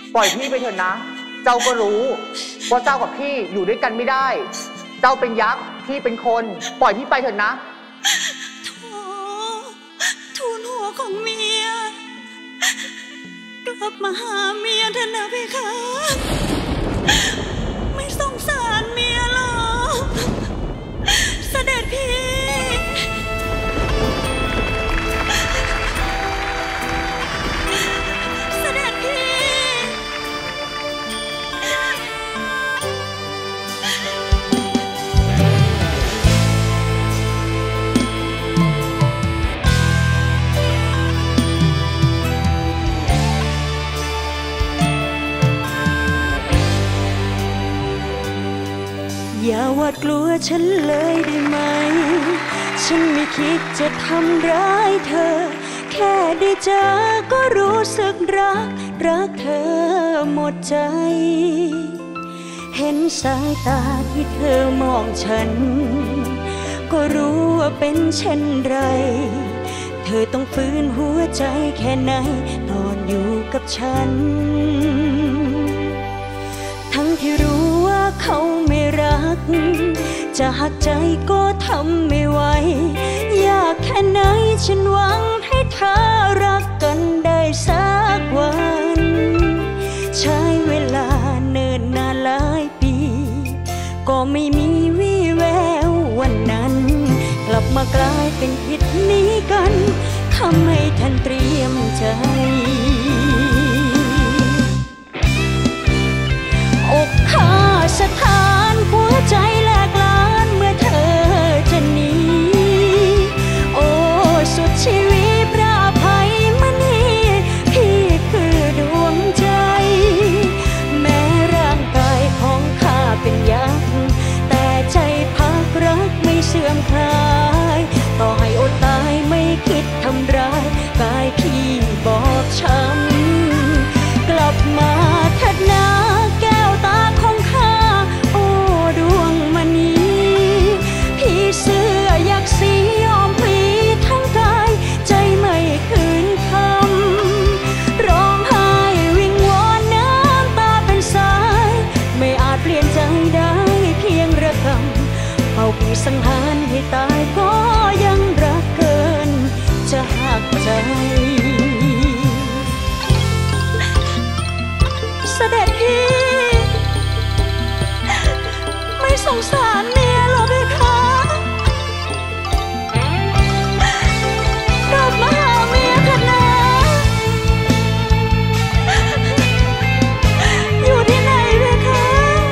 ปล่อยพี่ไปเถอะนะเจ้าก็รู้ว่าเจ้ากับพี่อยู่ด้วยกันไม่ได้เจ้าเป็นยักษ์พี่เป็นคนปล่อยพี่ไปเถอะนะทูลหัวของเมียกลับมาหาเมียเถอะนะเพคะไม่สงสารเมียหรอเสด็จพี่อย่าหวาดกลัวฉันเลยได้ไหมฉันไม่คิดจะทำร้ายเธอแค่ได้เจอก็รู้สึกรักเธอหมดใจเห็นสายตาที่เธอมองฉันก็รู้ว่าเป็นเช่นไรเธอต้องฟื้นหัวใจแค่ไหนตอนอยู่กับฉันทั้งที่รู้ว่าเขาไม่รักจะหักใจก็ทำไม่ไหวยากแค่ไหนฉันหวังให้เธอรักกันได้สักวันใช้เวลาเนิ่นนานหลายปีก็ไม่มีวี่แวววันนั้นกลับมากลายเป็นผิดนี้กันทำให้ท่านเตรียมใจอกข้าสถานหัวใจแหลกลานเมื่อเธอจะหนีโอ้สุดชีวิตพระอภัยมณีพี่คือดวงใจแม้ร่างกายของข้าเป็นยักษ์แต่ใจพักรักไม่เสื่อมคลายต่อให้อดตายไม่คิดทำร้ายกายพี่บอบช้ำกลับมาเถิดนะแก้วตาของข้าโอ้ดวงมณีพี่เสื้อยักษ์สียอมพลีทั้งกายใจไม่คืนคำร้องไห้วิงวอนน้ำตาเป็นสายไม่อาจเปลี่ยนใจได้เพียงระกำเป่าปีสังหารให้ตายก็ยังรักเกินจะหักใจเสด็จพี่ไม่สงสารเมียหรอเพคะกลับมาหาเมียเถอะนะอยู่ที่ไหนเพคะ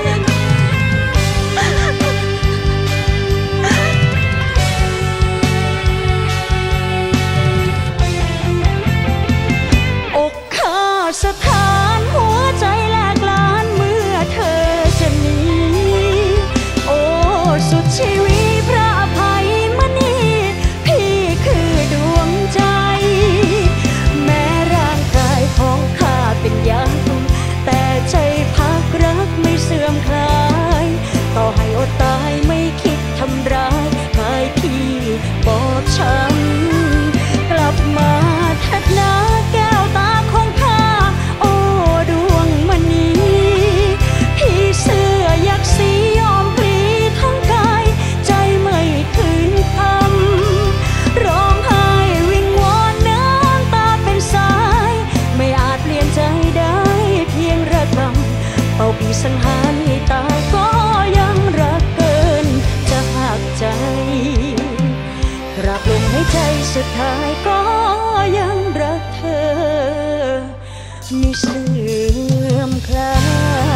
อกข้าสถานหัวใจแหลกลานเมื่อเธอจะหนีโอ้สุดชีวิตพระอภัยมณีพี่คือดวงใจแม้ร่างกายของข้าเป็นยักษ์แต่ใจพักรักไม่เสื่อมคลายต่อให้อดตายไม่คิดทำร้ายกายพี่บอบช้ำกลับมาเถิดนะแก้วตาของข้าโอ้ดวงมณีพี่เสื้อยักษ์สียอมพลีทั้งกายใจไม่คืนคำร้องไห้วิงวอนน้ำตาเป็นสายไม่อาจเปลี่ยนใจได้เพียงระกำเป่าปีสังหารให้ตายก็ยังรักเกินจะหักใจกราบลมให้ใจสุดท้ายก็ยังรักเธอไม่เสื่อมคลาย